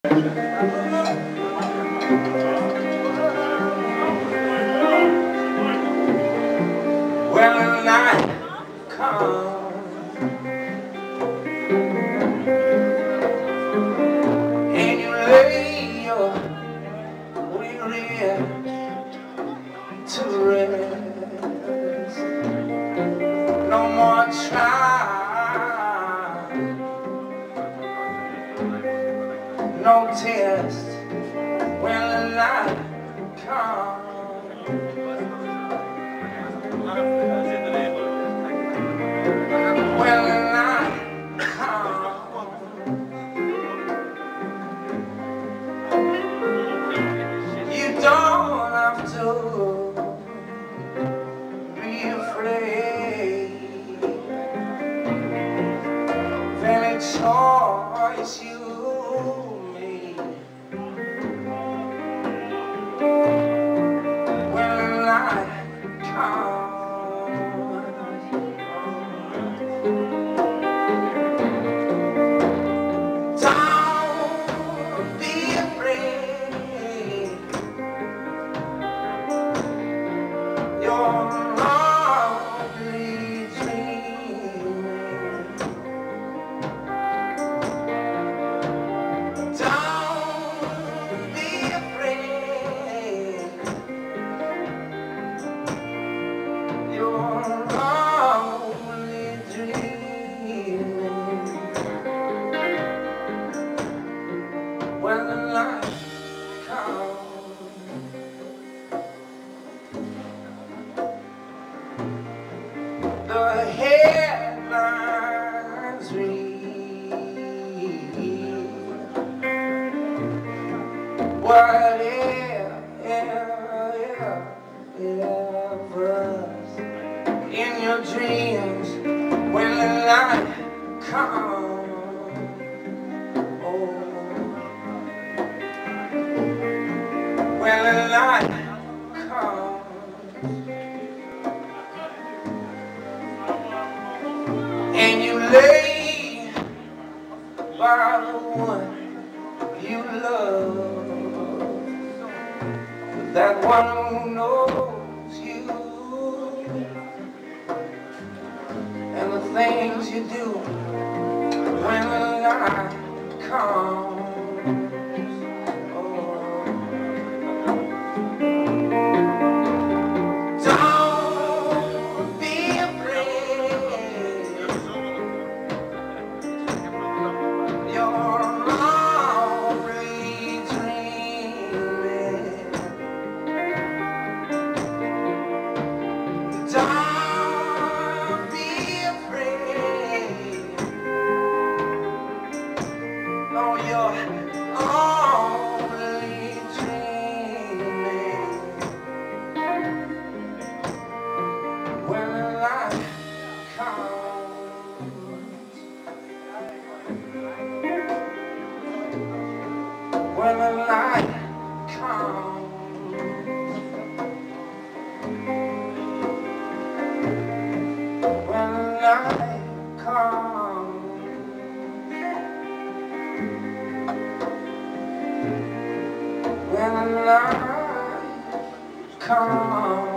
When the night comes and you lay your weary head to rest, no more trial, no test. When the night comes, when the night comes, you don't have to be afraid of any choice you make. When the night comes, when the night comes, the headlines read whatever's in your dreams. When the night comes, when the night comes and you lay by the one you love, that one who knows you and the things you do when the night comes. When the night comes, when the night comes, when the night comes.